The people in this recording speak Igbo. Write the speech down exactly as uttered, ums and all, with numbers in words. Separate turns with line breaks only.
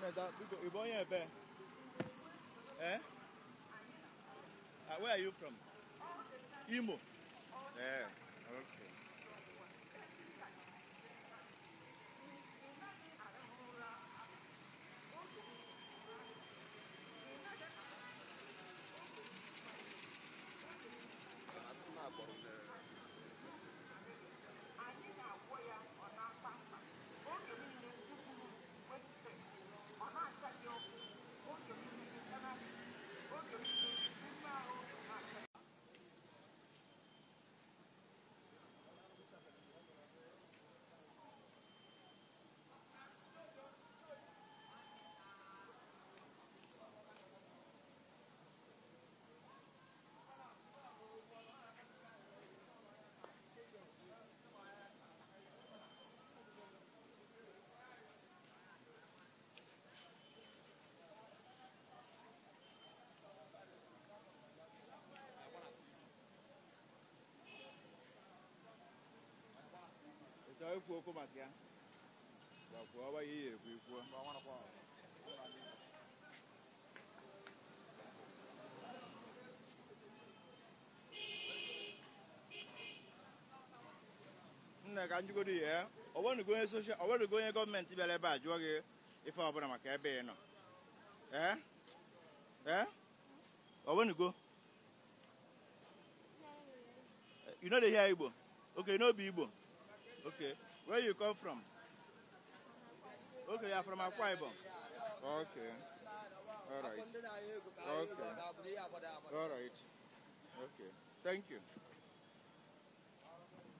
You born here, eh? Uh, where are you from? Imo. Yeah. Okay. So if you come back here, what are you here for? No, can't you go to here? I want to go in social. I want to go in government. If I buy, you if I open my cabin, no. Eh? Eh? I want to go. You know the here Igbo. Okay, no be Igbo. Okay, where you come from? Okay, you are from Akwa Ibom. Okay, all right. Okay, all right. Okay, thank you.